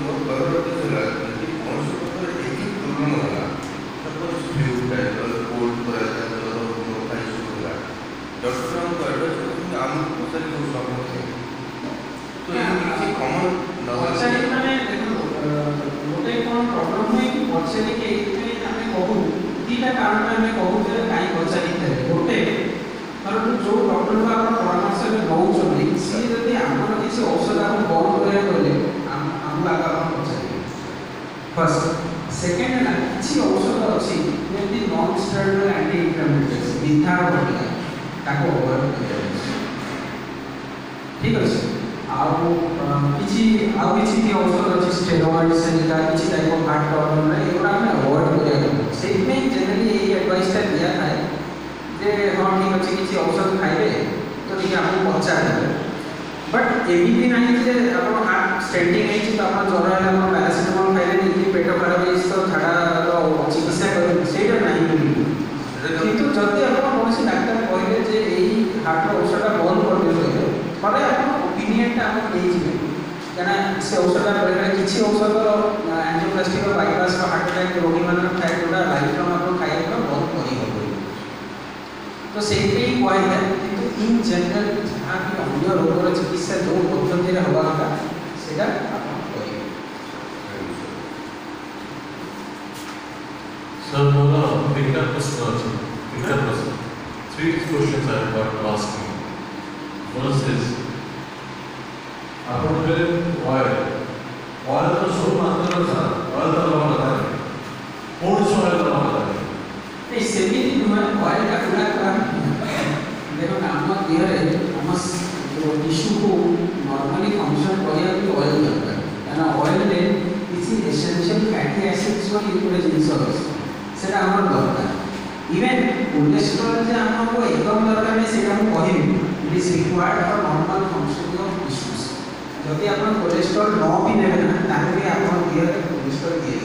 कहर उद्देश्य है कौन से प्रकार एक दुर्गम होला सपोज फ्लू टाइप कोल्ड कराया खाई सुला डॉक्टर हमको एडवाइस करते आम पचारि को समस्या तो ये किसी कॉमन पचारि माने देखो गोटे कोन प्रॉब्लम है कि पचारि के इतने हमें कहू दीटा कारण में हमें कहू जे काई पचारि थे गोटे कारण जो डॉक्टर का परामर्श में नौचोनी सी यदि हमर किसी औषध हम बंद करे बोले हम लगा हम पचारि फर्स्ट सेकंड ना किसी औषध अछि जेमि नॉन स्टेरॉइडल एंटी इन्फ्लेमेटरीज मिठा होगा ताको अवॉइड करिया ठीक अछि किसी औषध अच्छी स्टेरॉइड से किसी टाइप ऑफ हार्ट प्रॉब्लम है ये हमें अवॉइड करिया से जनरली यही एडवाइसटा दिया था जे हाँ ठीक अच्छे किसी औषध खाइबे तो ठीक आपको पचारे बट एमती ना जे आप हार्ट स्टेंटिंग है तो आप ज्वर है आप पैरासिटामोल खाइले नहीं पेट खराब है तो झाड़ा चिकित्सा करें सेटा नहीं किंतु जदि आप कौन डाक्तर कहले जे यही हार्ट औषधटा बंद कर दिए थोड़े आप ओपिनियनटा आप देजिए क्या से औषधटा बेले किसी औषध एंजियोप्लास्टी बाईपास हार्ट अटैक रोगी मान थाए जोटा लाइफ टाइम आप खाଇବା बंद कर तो से कहता कि इन जनरल जहाँ भी अन्य रोगर चिकित्सा जो पद्धति हवा कथा से सर मोर तीनटा प्रश्न अछि तीनटा प्रश्न 3 questions I want to ask you first is आपण पे ऑयल तो सो मात्रा था ऑयल तो लगा था कौन सा ऑयल लगा था नहीं सेमी नुमान ऑयल का पूरा देखो नाम दिया है हम जो टिश्यू को नॉर्मली फंक्शन करिया भी ऑयल दरकार ना ऑयल ले किसी एसेंशियल फैटी एसिड्स को इनपुट जिंस सेटा हमर दरकार इवन कोलेस्ट्रॉल जे हमको एकदम दरकार नहीं सेटा हम कहिबी it is required for normal functioning of tissues जदि आप कोलेस्ट्रॉल न भी नेबे ना ताहे भी आप दिया कोलेस्ट्रॉल दिए